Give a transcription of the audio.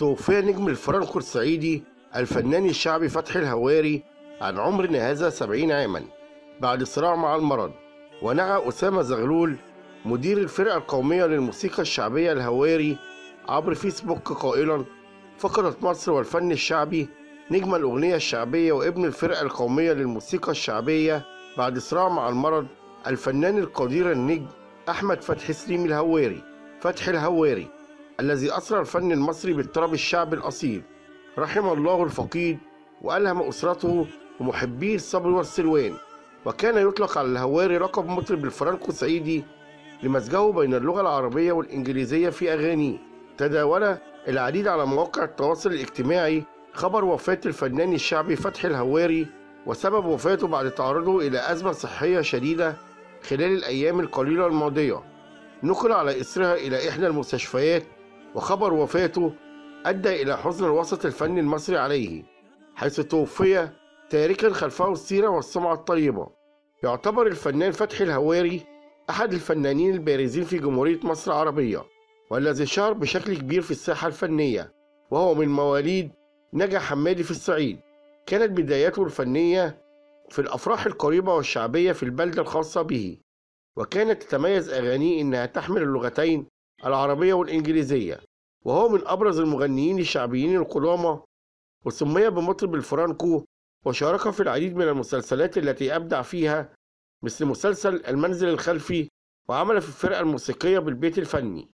توفي نجم الفرنكو الصعيدي الفنان الشعبي فتحي الهواري عن عمر هذا 70 عاما بعد صراع مع المرض. ونعى أسامة زغلول مدير الفرقة القومية للموسيقى الشعبية الهواري عبر فيسبوك قائلا: فقدت مصر والفن الشعبي نجم الأغنية الشعبية وابن الفرقة القومية للموسيقى الشعبية بعد صراع مع المرض، الفنان القدير النجم أحمد فتحي سليم الهواري فتحي الهواري الذي أسرى الفن المصري بالطرب الشعبي الأصيل. رحم الله الفقيد وألهم أسرته ومحبيه الصبر والسلوان. وكان يطلق على الهواري لقب مطرب الفرنكو الصعيدي لمزجه بين اللغة العربية والإنجليزية في أغانيه. تداول العديد على مواقع التواصل الاجتماعي خبر وفاة الفنان الشعبي فتحي الهواري وسبب وفاته بعد تعرضه إلى أزمة صحية شديدة خلال الأيام القليلة الماضية، نقل على إثرها إلى إحدى المستشفيات. وخبر وفاته أدى إلى حزن الوسط الفني المصري عليه، حيث توفي تاركا خلفه السيرة والسمعة الطيبة. يعتبر الفنان فتحي الهواري أحد الفنانين البارزين في جمهورية مصر العربية، والذي شهر بشكل كبير في الساحة الفنية، وهو من مواليد نجا حمادي في الصعيد. كانت بداياته الفنية في الأفراح القريبة والشعبية في البلدة الخاصة به، وكانت تتميز أغانيه إنها تحمل اللغتين العربية والإنجليزية. وهو من أبرز المغنيين الشعبيين القدامى، وسمي بمطرب الفرانكو، وشارك في العديد من المسلسلات التي أبدع فيها مثل مسلسل المنزل الخلفي، وعمل في الفرقة الموسيقية بالبيت الفني.